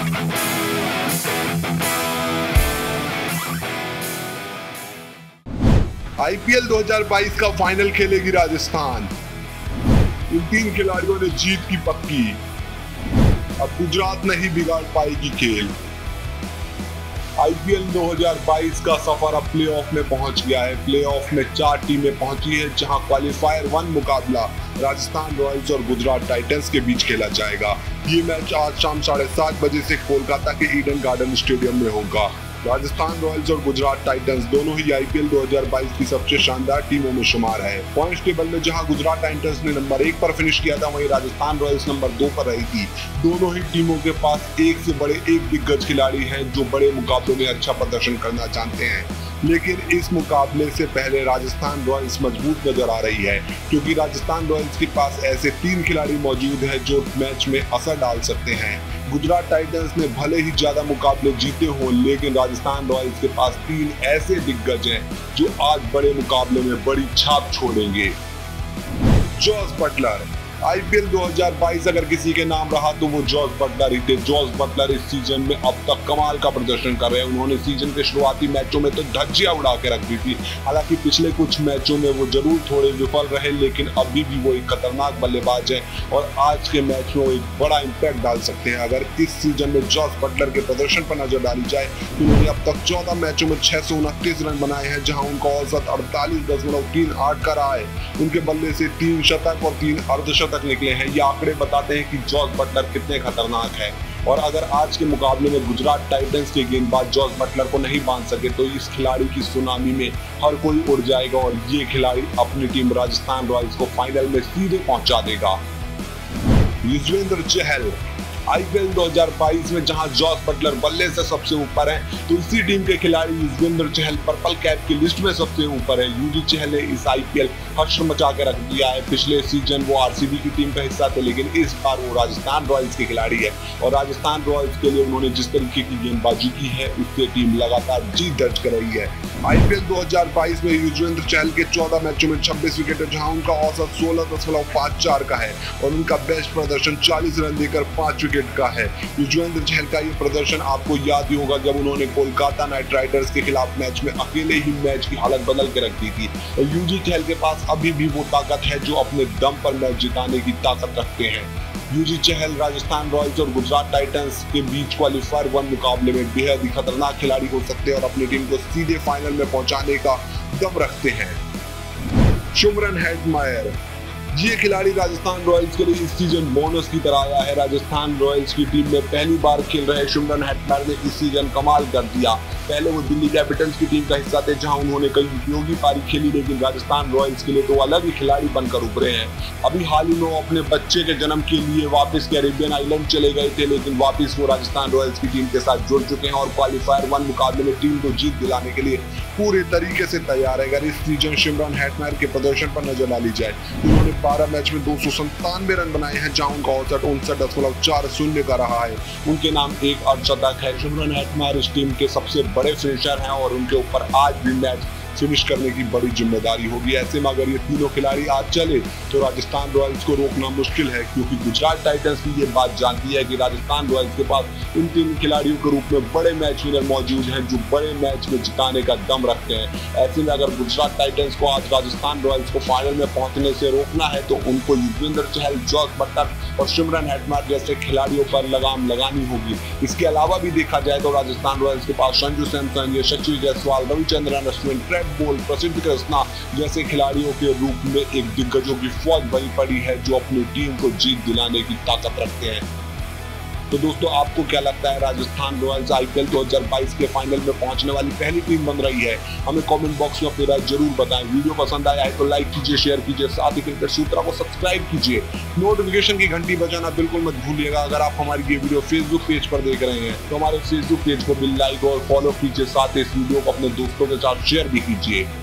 IPL 2022 का final खेलेगी राजस्थान। इन 3 खिलाड़ियों ने जीत की पक्की। अब गुजरात नहीं बिगाड़ पाएगी खेल। आईपीएल 2022 का सफर अब प्लेऑफ में पहुंच गया है। प्लेऑफ में 4 टीमें पहुंची है, जहां क्वालिफायर 1 मुकाबला राजस्थान रॉयल्स और गुजरात टाइटंस के बीच खेला जाएगा। ये मैच आज शाम 7:30 बजे से कोलकाता के ईडन गार्डन स्टेडियम में होगा। राजस्थान रॉयल्स और गुजरात टाइटंस दोनों ही आईपीएल 2022 की सबसे शानदार टीमों में शुमार है। पॉइंट्स टेबल में जहां गुजरात टाइटंस ने नंबर 1 पर फिनिश किया था, वहीं राजस्थान रॉयल्स नंबर 2 पर रही थी। दोनों ही टीमों के पास एक से बड़े एक दिग्गज खिलाड़ी हैं जो बड़े मुकाबलों में अच्छा प्रदर्शन करना चाहते हैं। लेकिन इस मुकाबले से पहले राजस्थान रॉयल्स मजबूत नजर आ रही है, क्योंकि राजस्थान रॉयल्स के पास ऐसे 3 खिलाड़ी मौजूद हैं जो मैच में असर डाल सकते हैं। गुजरात टाइटंस ने भले ही ज्यादा मुकाबले जीते हों, लेकिन राजस्थान रॉयल्स के पास 3 ऐसे दिग्गज हैं जो आज बड़े मुकाबले में बड़ी छाप छोड़ेंगे। Jos Buttler. आईपीएल 2022 अगर किसी के नाम रहा तो वो जॉस बटलर ही थे। जॉस बटलर इस सीजन में अब तक कमाल का प्रदर्शन कर रहे हैं। उन्होंने सीजन के शुरुआती मैचों में तो धज्जियां उड़ा के रख दी थी। हालांकि पिछले कुछ मैचों में वो जरूर थोड़े विफल रहे, लेकिन अभी भी वो एक खतरनाक बल्लेबाज है और आज के मैच में वो एक बड़ा इम्पैक्ट डाल सकते हैं। अगर इस सीजन में जॉस बटलर के प्रदर्शन पर नजर डाली जाए तो उन्होंने अब तक 14 मैचों में 629 रन बनाए हैं, जहाँ उनका औसत 48.38 का रहा है। उनके बल्ले से 3 शतक और 3 अर्धशतक निकले हैं। ये आंकड़े बताते हैं कि जॉस बटलर कितने खतरनाक है। और अगर आज के मुकाबले में गुजरात टाइटंस के गेंदबाज जॉस बटलर को नहीं बांध सके तो इस खिलाड़ी की सुनामी में हर कोई उड़ जाएगा और ये खिलाड़ी अपनी टीम राजस्थान रॉयल्स को फाइनल में सीधे पहुंचा देगा। युजवेंद्र चहल। आईपीएल 2022 में जहां जॉस बटलर बल्ले से सबसे ऊपर है, तो इसी टीम के खिलाड़ी युजवेंद्र चहल पर्पल कैप की लिस्ट में सबसे ऊपर है। यूजी चहल ने इस आईपीएल हश्र मचा के रख दिया है। पिछले सीजन वो आरसीबी की टीम का हिस्सा थे, लेकिन इस बार वो राजस्थान रॉयल्स के खिलाड़ी है और राजस्थान रॉयल्स के लिए उन्होंने जिस तरीके की गेंदबाजी की है, उससे टीम लगातार जीत दर्ज कर रही है। आईपीएल 2022 में युजवेंद्र चहल के 14 मैचों में 26 विकेट है, जहां उनका औसत 16.54 का है और उनका बेस्ट प्रदर्शन 40 रन देकर 5 विकेट का है। युजवेंद्र चहल का ये प्रदर्शन आपको याद ही होगा जब उन्होंने कोलकाता नाइट राइडर्स के खिलाफ मैच में अकेले ही मैच की हालत बदल के रख दी थी। और यूजी चहल के पास अभी भी वो ताकत है जो अपने दम पर मैच जिताने की ताकत रखते हैं। यूजी चहल राजस्थान रॉयल्स और गुजरात टाइटंस के बीच क्वालिफायर 1 मुकाबले में बेहद ही खतरनाक खिलाड़ी हो सकते हैं और अपनी टीम को सीधे फाइनल में पहुंचाने का दम रखते हैं। Shimron Hetmyer. ये खिलाड़ी राजस्थान रॉयल्स के लिए इस सीजन बोनस की तरह आया है। राजस्थान रॉयल्स की टीम में पहली बार खेल रहे शुमरन हेटमायर ने इस सीजन कमाल कर दिया। पहले वो दिल्ली कैपिटल्स की टीम का हिस्सा थे, जहां उन्होंने कई उपयोगी पारी खेली, लेकिन राजस्थान रॉयल्स के लिए तो अलग ही खिलाड़ी बनकर उभरे हैं। अभी हाल ही में वो अपने बच्चे के जन्म के लिए वापस कैरेबियन आइलैंड चले गए थे, लेकिन वापस वो राजस्थान रॉयल्स की टीम के साथ जुड़ चुके हैं और क्वालिफायर 1 मुकाबले में टीम को जीत दिलाने के लिए पूरे तरीके से तैयार है। अगर इस सीजन शुमरन हेटमायर के प्रदर्शन पर नजर डाली जाए, उन्होंने 12 मैच में 297 रन बनाए हैं, जहां उनका औसत 59.40 का रहा है। उनके नाम एक अर्धशतक है। शुमरन हेटमायर इस टीम के सबसे बड़े फिनिशर हैं और उनके ऊपर आज भी मैच फिनिश करने की बड़ी जिम्मेदारी होगी। ऐसे में अगर ये तीनों खिलाड़ी आज चले तो राजस्थान रॉयल्स को रोकना मुश्किल है, क्योंकि गुजरात टाइटंस भी ये बात जानती है कि राजस्थान रॉयल्स के पास इन 3 खिलाड़ियों के रूप में बड़े मैच विनर मौजूद हैं जो बड़े मैच में जिताने का दम रखते हैं। ऐसे में अगर गुजरात टाइटंस को आज राजस्थान रॉयल्स को फाइनल में पहुंचने से रोकना है तो उनको युजवेंद्र चहल, जॉस बटलर और शुमरन हेटमायर जैसे खिलाड़ियों पर लगाम लगानी होगी। इसके अलावा भी देखा जाए तो राजस्थान रॉयल्स के पास संजू सैमसन, यशस्वी जायसवाल, रविचंद्रन अश्विन, बोल, प्रसिद्ध कृष्णा जैसे खिलाड़ियों के रूप में एक दिग्गजों की फौज बनी पड़ी है जो अपनी टीम को जीत दिलाने की ताकत रखते हैं। तो दोस्तों, आपको क्या लगता है, राजस्थान रॉयल्स आईपीएल 2022 के फाइनल में पहुंचने वाली पहली टीम बन रही है? हमें कमेंट बॉक्स में अपनी राय जरूर बताएं। वीडियो पसंद आया है तो लाइक कीजिए, शेयर कीजिए, साथ ही क्रिकेट सूत्रा को सब्सक्राइब कीजिए। नोटिफिकेशन की घंटी बजाना बिल्कुल मत भूलिएगा। अगर आप हमारी ये वीडियो फेसबुक पेज पर देख रहे हैं तो हमारे फेसबुक पेज को भी लाइक और फॉलो कीजिए, साथ ही इस वीडियो को अपने दोस्तों के साथ शेयर भी कीजिए।